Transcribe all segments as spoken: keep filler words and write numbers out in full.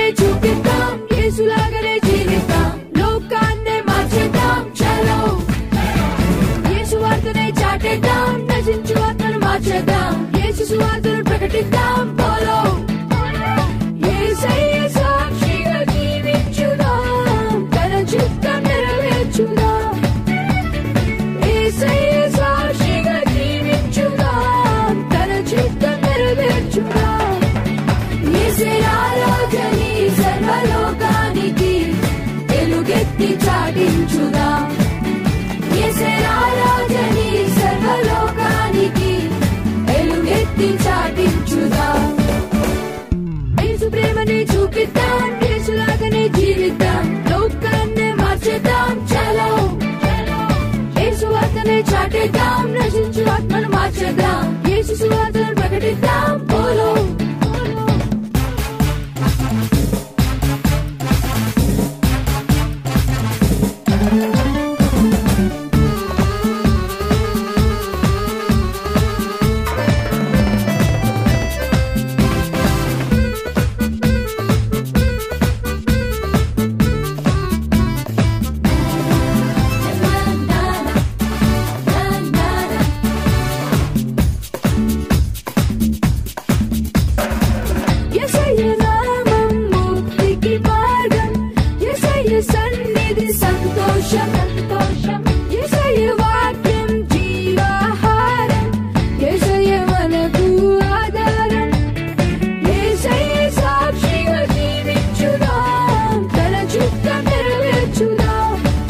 ప్రేమనే చూపిద్దాం యేసులాగానే జీవిద్దాం లోకాన్నే మార్చేద్దాం చలో యేసు వార్తనే చాటేద్దాం నశించు ఆత్మను మార్చేద్దాం యేసు సువార్తను ప్రకటిద్దాం పోలో యేసయ్య సాక్షిగా జీవించుదాం తన చిత్తం నెరవేర్చుదాం యేసయ్య సాక్షిగా జీవించుదాం తన చిత్తం నెరవేర్చుదాం యేసే రాజని సర్వలోకానికి వెలుగెత్తి చాటించుదాం యేసే రాజని సర్వలోకానికి వెలుగెత్తి చాటించుదాం యేసు ప్రేమని చూపిద్దాం యేసులాగానే జీవిద్దాం లోకాన్నే మార్చేద్దాం చలో యేసు వార్తనే చాటేద్దాం నశించు ఆత్మను మార్చేద్దాం యేసు సువార్తను ప్రకటిద్దాం పోలో సన్నిధి సంతోషం సంతోషం యేసయ్య వాక్యం జీవాహారం యేసయ్య మనకు ఆధారం యేసయ్య సాక్షిగా జీవించుదాం తన చిత్తం నెరవేర్చుదాం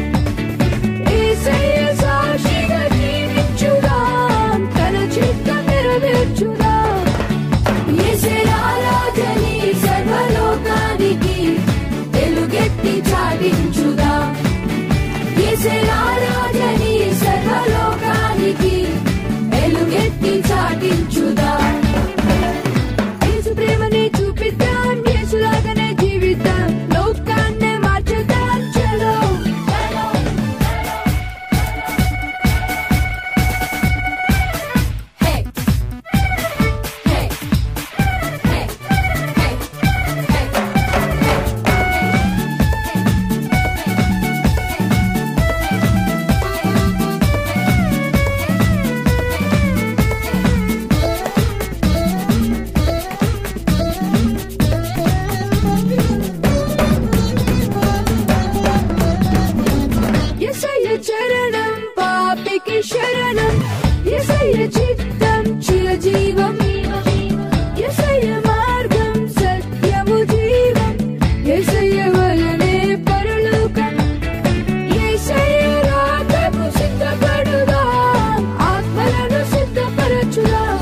యేసయ్య సాక్షిగా జీవించుదాం తన చిత్తం నెరవేర్చుదాం యేసే రాజని సర్వలోకానికి వెలుగెత్తి చాటించుదాం యేసే రాజని సర్వలోకానికి వెలుగెత్తి చాటించుదాం యేసు ప్రేమని చూపిద్దాం యేసులాగానే జీవిద్దాం లోకాన్నే మార్చేద్దాం చలో యేసయ్య చరణం పాపికి శరణం యేసయ్య చిత్తం చిరజీవం యేసయ్య మార్గం సత్యము జీవం యేసయ్య వలనే పరలోకం యేసయ్య రాకకు సిద్ధపడుదాం ఆత్మలను సిద్ధపరచుదాం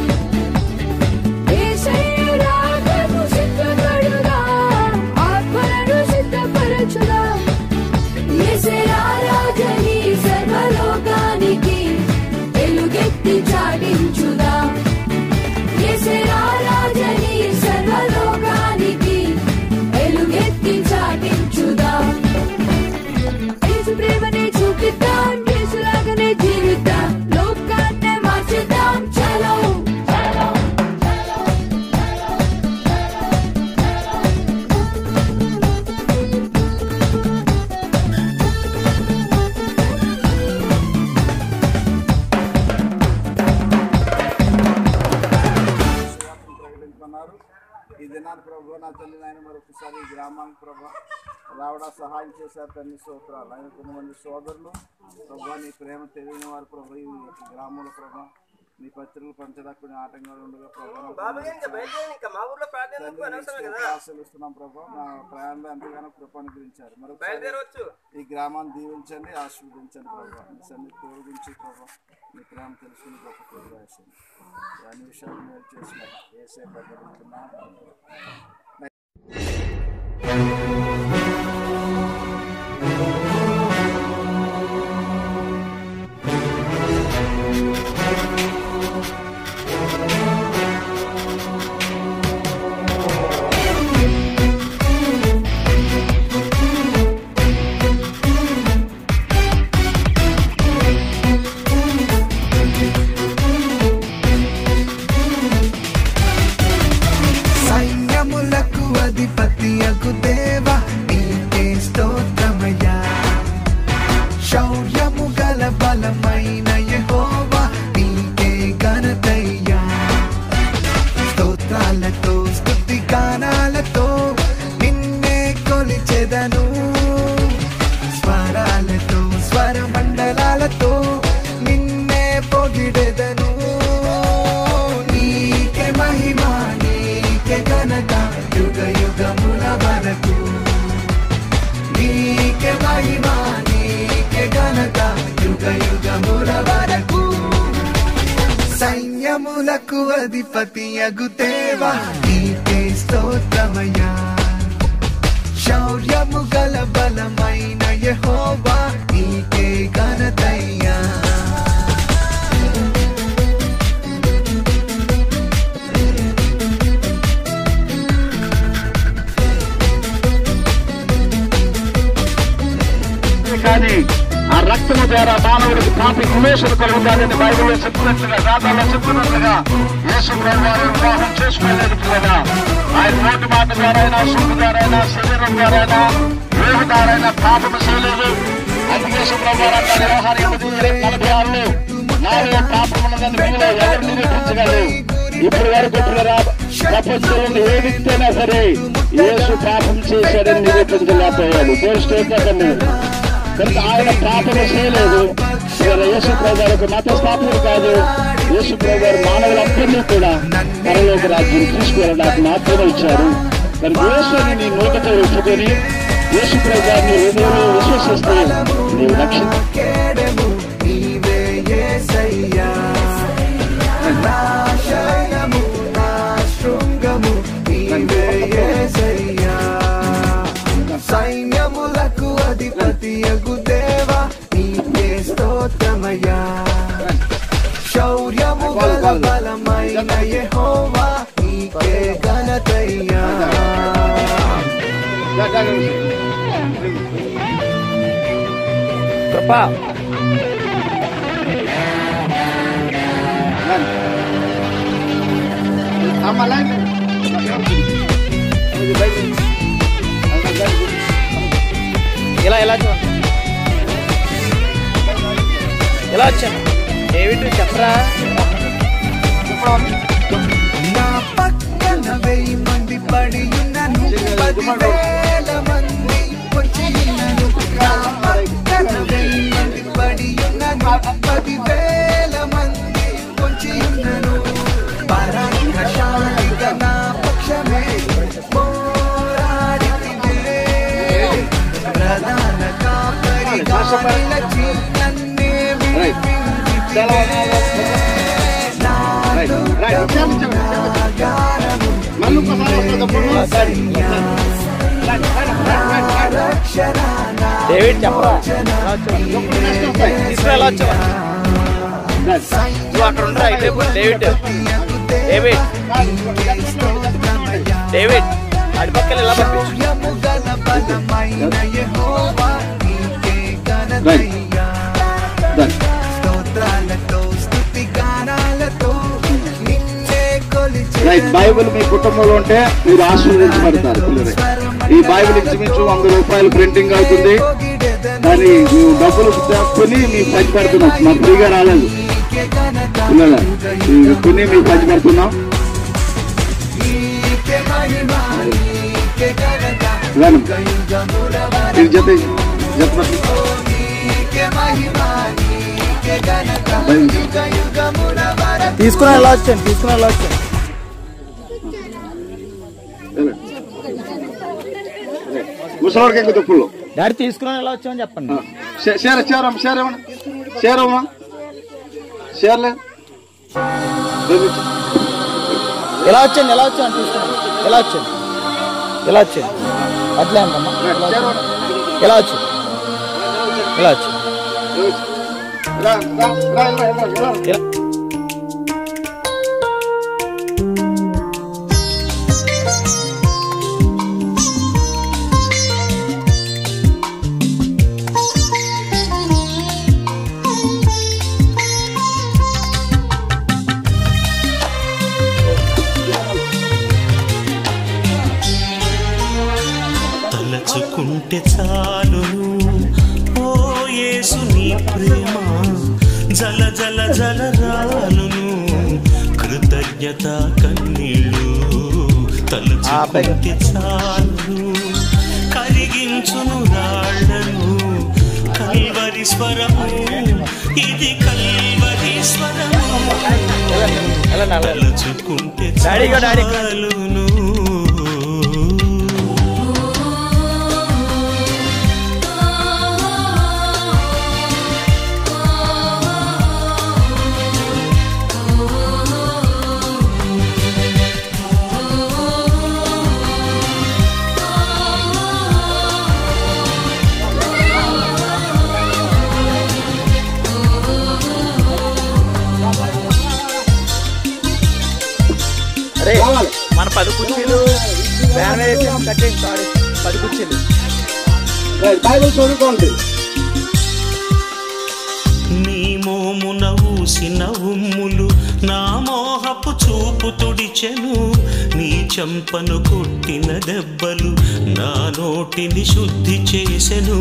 యేసయ్య రాకకు సిద్ధపడుదాం ఆత్మలను సిద్ధపరచుదాం యేసే రాజని సర్వలోకానికి వెలుగెత్తి చాటించుదాం యేసే రాజని సర్వలోకానికి వెలుగెత్తి చాటించుదాం యేసు ప్రేమని చూపిద్దాం యేసులాగానే జీవిద్దాం లోకాన్నే మార్చేద్దాం చలో ఈ దినాన్ని ప్రభు నా తల్లి నాయన మరొకసారి ఈ గ్రామానికి ప్రభు రావడా సహాయం చేశారు తల్లి స్తోత్రాలు ఆయన కొంతమంది సోదరులు ప్రభు నీ ప్రేమ తెలియని వారు ప్రభు ఈ గ్రామంలో ప్రభు నీ పత్రికలు పంచడానికి కొన్ని ఆటంకాలు ఉండగా ప్రభు ఆశలుస్తున్నాం ప్రభు నా ప్రయాణంలో ఎంతగానో కృపను గురించారు మరొకసారి ఈ గ్రామాన్ని దీవించండి ఆశీర్వదించండి ప్రభు నీ సన్నిధి తోడించి ప్రభు నీ ప్రేమ తెలుసుకుని గొప్ప పేరు రాసింది అన్ని విషయాలు మీరు చేసిన ఏసే ప్రకటిస్తున్నాం సైన్యములకు అధిపతి అగు సైన్యములకు అధిపతి అగు దేవా నీకే స్తోత్రమయ్యా శౌర్యము గల బలమైన యెహోవా నీకే ఘనతయ్యా కానీ ఆ రక్తము ద్వారా మానవుడికి పాపి విమోచన కలుగుతాడని బైబిల్లో చెప్తున్నట్లుగా దాదాలో చెప్తున్నట్లుగా యేసు ప్రభువారు వివాహం చేసుకోలేదు కదా ఆయన నోటి మాట ద్వారైనా సూపు ద్వారైనా శరీరం ద్వారైనా వేహ ద్వారైనా పాపము చేయలేదు అందుకే యేసు ప్రభువారు అంటారు వ్యవహారం ఎనిమిది నలభై ఆరులో నాలో పాపమున్నదని మీలో ఎవరు నిరూపించగలరు ఇప్పుడు వరకు ప్రపంచంలో ఏ వ్యక్తైనా సరే యేసు పాపం చేశాడని నిరూపించలేకపోయాడు దేవుడు స్తోత్రం కనుక ఆయన పాపము చేయలేదు యేసు ప్రభువారు మత స్థాపకుడు కాదు యేసు ప్రభువారు మానవులందరినీ కూడా పరలోక రాజ్యం తీసుకువెళ్ళడానికి మాత్రమే ఇచ్చారు కనుక యేసుని నీ నోటితో ఒప్పుకొని యేసు ప్రభువారిని హృదయంలో విశ్వసిస్తే నీవు రక్షణ సైన్యములకు అధిపతి అగు దేవా నీకే స్తోత్రమయ్యా శౌర్యము గల బలమైన యెహోవా నీకే ఘనతయ్యా కృపా ఇలా ఎలా చూడండి ఎలా వచ్చాను ఏమిటి చెప్పరా నా పక్కన వెయ్యి మంది పడి ఉన్నను పదివేల మంది వచ్చి ఉన్నను నా పక్కన వెయ్యి మంది పడి ఉన్నను పదివేల మంది వచ్చి ఉన్నను పరాక్రమశాలిగా నా పక్షమే పోరాడితివే ప్రధాన కాపరిగా నిలిచి నన్నే విడిపించితివే డేవిడ్ చెప్పరా తీసుకుని ఎలా వచ్చావా నువ్వు అక్కడ ఉండరా అయితే డేవిడ్ డేవిడ్ డేవిడ్ అడి పక్కన ఎలా రైట్ బైబిల్ మీ కుటుంబంలో ఉంటే మీరు ఆశీర్వదించబడతారు పిల్లలు ఈ బైబిల్ ఇంచుమించు వంద రూపాయలు ప్రింటింగ్ అవుతుంది కానీ మేము డబ్బులు కొని మీకు పంచి పెడుతున్నాం మాకు ఫ్రీగా రాలేదు పిల్లల కొని మీకు పంచి పెడుతున్నాం ఇది జత జత తీసుకుని ఎలా వచ్చాను తీసుకుని ఎలా వచ్చాను ముసలివాడికి ఎక్కువ తప్పులు డాడీ తీసుకుని ఎలా వచ్చామని చెప్పండి షేర్ షేరమ్మా షేర్ ఏమన్నా షేర్ అమ్మా షేర్లే ఎలా వచ్చాను ఎలా వచ్చాను తీసుకుని ఎలా వచ్చాను ఎలా వచ్చాను అట్లే అంటమ్మా ఎలా వచ్చాను ఎలా వచ్చాను తలచుకుంటే చాలును ఓ యేసు నీ ప్రేమ జల జల జల రాలును కృతజ్ఞత కన్నీళ్ళు తలచుకుంటే చాలును కరిగించును రాళ్లను కల్వరి స్వరము ఇది కల్వరి స్వరము తలచుకుంటే చాలును మన పది కుర్చీలు వ్యాన్ వేసి కట్టేసి సారీ పది కుర్చీలు బైబిల్ చదువుకోండి. నీ మోమున ఊసిన ఉమ్ములు నా మోహపు చూపు తుడిచెను, నీ చెంపను కొట్టిన దెబ్బలు నా నోటిని శుద్ధి చేసెను.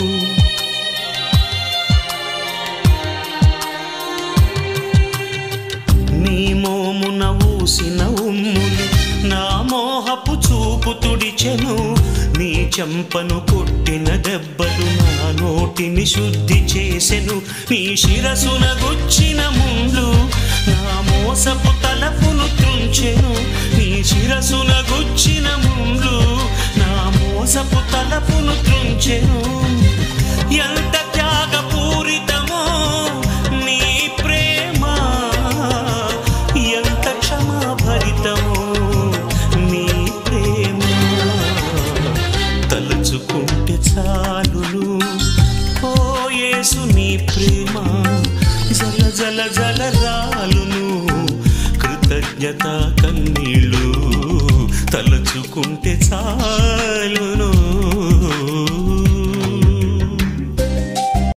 నీ మోమున ఊసిన ఉమ్ములు నా మోహపు చూపు తుడిచెను, నీ చెంపను కొట్టిన దెబ్బలు నా నోటిని శుద్ధి చేసెను. నీ శిరసున గుచ్చిన ముండ్లు నా మోసపు తలపును త్రుంచెను, నీ శిరసున గుచ్చిన ముండ్లు నా మోసపు తలపును త్రుంచెను. ఎంత త్యాగపూరితమో నీ ప్రేమ, ఎంత క్షమాభరితమో నీ ప్రేమ. తలుచుకుంటే చాలును ఓ యేసు నీ ప్రేమ, జల జల జల రాలును కృతజ్ఞత కన్నీళ్ళు. తలుచుకుంటే చాలు